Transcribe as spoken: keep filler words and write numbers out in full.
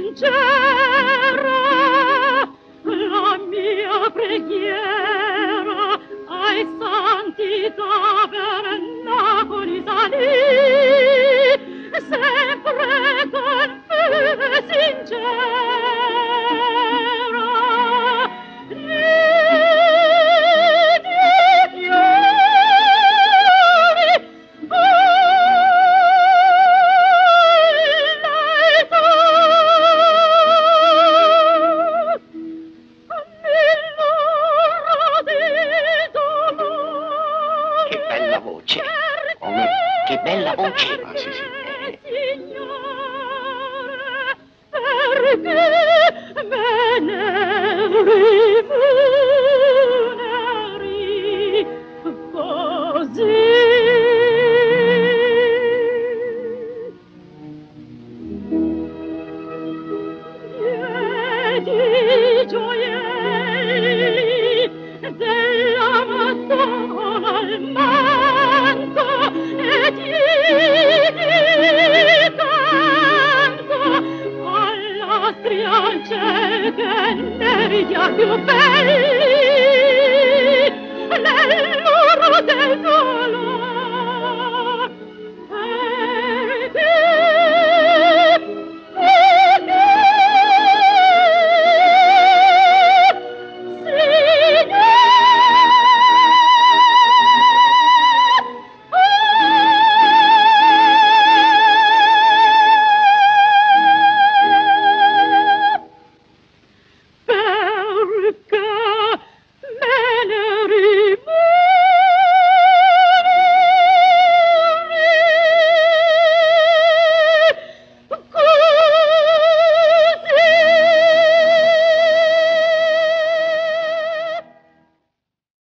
sincera, la mia preghiera ai santi tabernacoli salì, sempre con fede sincera. Che bella voce! Ah, sì, sì. Signore, perché me ne rimuneri così? Diedi gioielli della Madonna al manto e diedi canto alla striance che ne via più bella.